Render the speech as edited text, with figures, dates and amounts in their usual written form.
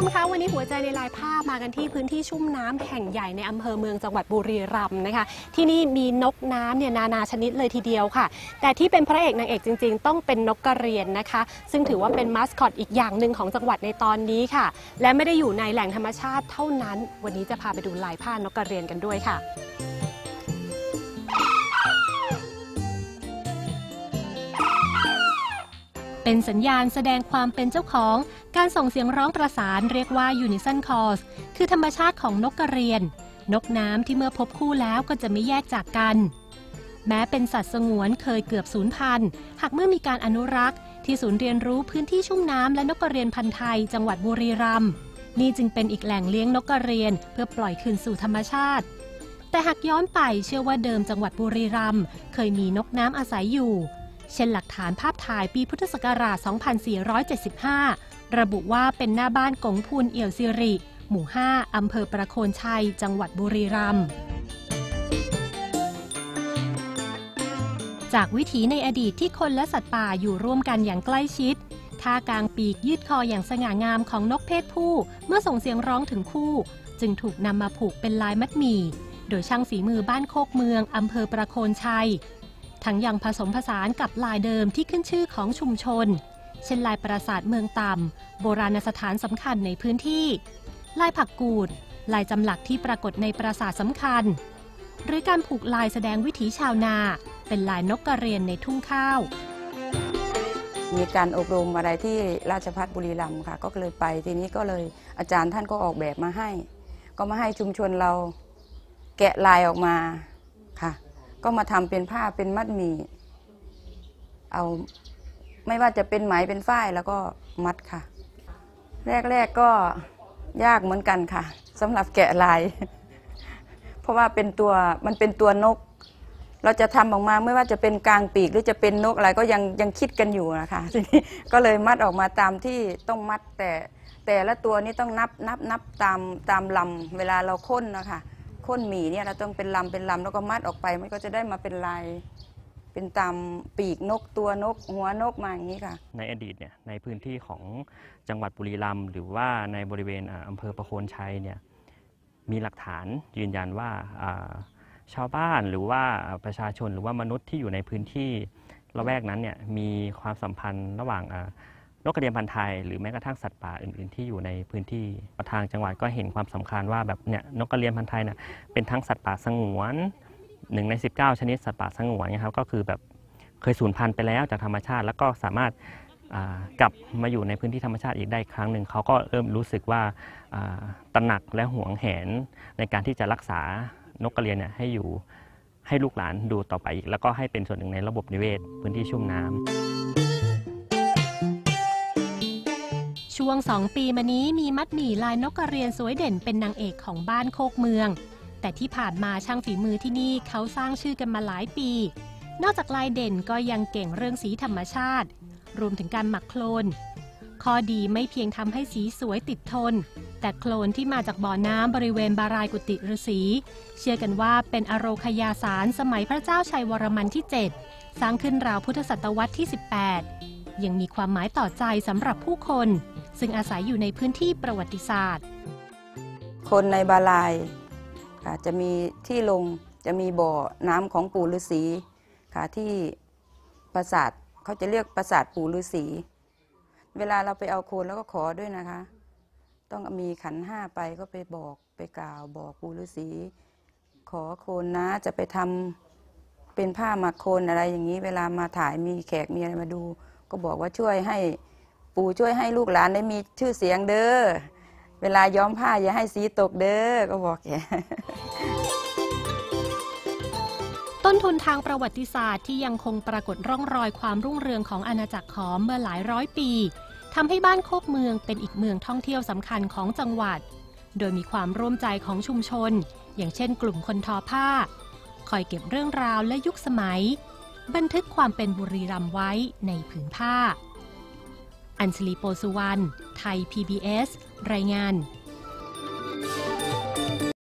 มคะวันนี้หัวใจในลายผ้ามากันที่พื้นที่ชุ่มน้ำแห่งใหญ่ในอำเภอเมืองจังหวัดบุรีรัมย์นะคะที่นี่มีนกน้ำเนี่ยนานาชนิดเลยทีเดียวค่ะแต่ที่เป็นพระเอกนางเอกจริงๆต้องเป็นนกกระเรียนนะคะซึ่งถือว่าเป็นมาสคอตอีกอย่างหนึ่งของจังหวัดในตอนนี้ค่ะและไม่ได้อยู่ในแหล่งธรรมชาติเท่านั้นวันนี้จะพาไปดูลายผ้านกกระเรียนกันด้วยค่ะเป็นสัญญาณแสดงความเป็นเจ้าของการส่งเสียงร้องประสานเรียกว่า Unison Calls คือธรรมชาติของนกกระเรียนนกน้ำที่เมื่อพบคู่แล้วก็จะไม่แยกจากกันแม้เป็นสัตว์สงวนเคยเกือบสูญพันธุ์หากเมื่อมีการอนุรักษ์ที่ศูนย์เรียนรู้พื้นที่ชุ่มน้ำและนกกระเรียนพันธุ์ไทยจังหวัดบุรีรัมย์นี่จึงเป็นอีกแหล่งเลี้ยงนกกระเรียนเพื่อปล่อยคืนสู่ธรรมชาติแต่หากย้อนไปเชื่อว่าเดิมจังหวัดบุรีรัมย์เคยมีนกน้ำอาศัยอยู่เช่นหลักฐานภาพถ่ายปีพุทธศักราช 2475 ระบุว่าเป็นหน้าบ้านกงพูนเอี่ยวสิริหมู่ 5 อำเภอประโคนชัย จังหวัดบุรีรัมย์จากวิถีในอดีตที่คนและสัตว์ป่าอยู่ร่วมกันอย่างใกล้ชิดท่ากางปีกยืดคออย่างสง่างามของนกเพศผู้เมื่อส่งเสียงร้องถึงคู่จึงถูกนำมาผูกเป็นลายมัดหมี่โดยช่างฝีมือบ้านโคกเมืองอำเภอประโคนชัยทั้งยังผสมผสานกับลายเดิมที่ขึ้นชื่อของชุมชนเช่นลายปราสาทเมืองต่ำโบราณสถานสำคัญในพื้นที่ลายผักกูดลายจำหลักที่ปรากฏในปราสาทสำคัญหรือการผูกลายแสดงวิถีชาวนาเป็นลายนกกระเรียนในทุ่งข้าวมีการอบรมอะไรที่ราชภัฏบุรีรัมย์ค่ะก็เลยไปทีนี้ก็เลยอาจารย์ท่านก็ออกแบบมาให้ก็มาให้ชุมชนเราแกะลายออกมาค่ะก็มาทำเป็นผ้าเป็นมัดหมี่เอาไม่ว่าจะเป็นไหมเป็นฝ้ายแล้วก็มัดค่ะแรกก็ยากเหมือนกันค่ะสำหรับแกะลายเพราะว่ามันเป็นตัวนกเราจะทำออกมาไม่ว่าจะเป็นกลางปีกหรือจะเป็นนกอะไรก็ยังคิดกันอยู่นะคะทีนี้ก็เลยมัดออกมาตามที่ต้องมัดแต่ละตัวนี้ต้องนับตามลำเวลาเราค้นนะคะค้นหมี่เนี่ยเราต้องเป็นลำแล้วก็มัดออกไปมันก็จะได้มาเป็นลายเป็นตามปีกนกตัวนกหัวนกมาอย่างนี้ค่ะในอดีตเนี่ยในพื้นที่ของจังหวัดบุรีรัมย์หรือว่าในบริเวณอำเภอประโคนชัยเนี่ยมีหลักฐานยืนยันว่าชาวบ้านหรือว่าประชาชนหรือว่ามนุษย์ที่อยู่ในพื้นที่ละแวกนั้นเนี่ยมีความสัมพันธ์ระหว่างนกกระเรียนพันธุ์ไทยหรือแม้กระทั่งสัตว์ป่าอื่นๆที่อยู่ในพื้นที่ทางจังหวัดก็เห็นความสำคัญว่าแบบเนี่ยนกกระเรียนพันธุ์ไทยเนี่ยเป็นทั้งสัตว์ป่าสงวน1 ใน 19 ชนิดสัตว์ป่าสงวนนะครับก็คือแบบเคยสูญพันธุ์ไปแล้วจากธรรมชาติแล้วก็สามารถกลับมาอยู่ในพื้นที่ธรรมชาติอีกได้ครั้งหนึ่งเขาก็เริ่มรู้สึกว่าตระหนักและหวงแหนในการที่จะรักษานกกระเรียนเนี่ยให้อยู่ให้ลูกหลานดูต่อไปอีกแล้วก็ให้เป็นส่วนหนึ่งในระบบนิเวศพื้นที่ชุ่มน้ำช่วง2 ปีมานี้มีมัดหมี่ลายนกกระเรียนสวยเด่นเป็นนางเอกของบ้านโคกเมืองแต่ที่ผ่านมาช่างฝีมือที่นี่เขาสร้างชื่อกันมาหลายปีนอกจากลายเด่นก็ยังเก่งเรื่องสีธรรมชาติรวมถึงการหมักโคลนข้อดีไม่เพียงทำให้สีสวยติดทนแต่โคลนที่มาจากบ่อน้ำบริเวณบารายกุฏิฤาษีเชื่อกันว่าเป็นอโรคยาสารสมัยพระเจ้าชัยวรมันที่ 7สร้างขึ้นราวพุทธศตวรรษที่ 18ยังมีความหมายต่อใจสำหรับผู้คนซึ่งอาศัยอยู่ในพื้นที่ประวัติศาสตร์คนในบารายค่ะจะมีที่ลงจะมีบ่อน้ำของปู่ฤาษีค่ะที่ปราสาทเขาจะเรียกปราสาทปู่ฤาษีเวลาเราไปเอาโคลนแล้วก็ขอด้วยนะคะต้องมีขัน 5ไปก็ไปบอกไปกล่าวบอกปู่ฤาษีขอโคลนนะจะไปทำเป็นผ้าหมักโคลนอะไรอย่างนี้เวลามาถ่ายมีแขกมีอะไรมาดูก็บอกว่าช่วยให้ปู่ช่วยให้ลูกหลานได้มีชื่อเสียงเด้อเวลาย้อมผ้าอย่าให้สีตกเด้อก็บอกแกต้นทุนทางประวัติศาสตร์ที่ยังคงปรากฏร่องรอยความรุ่งเรืองของอาณาจักรขอมเมื่อหลายร้อยปีทำให้บ้านโคกเมืองเป็นอีกเมืองท่องเที่ยวสำคัญของจังหวัดโดยมีความร่วมใจของชุมชนอย่างเช่นกลุ่มคนทอผ้าคอยเก็บเรื่องราวและยุคสมัยบันทึกความเป็นบุรีรัมย์ไว้ในผืนผ้าอัญชลี โปสุวรรณไทย PBS รายงาน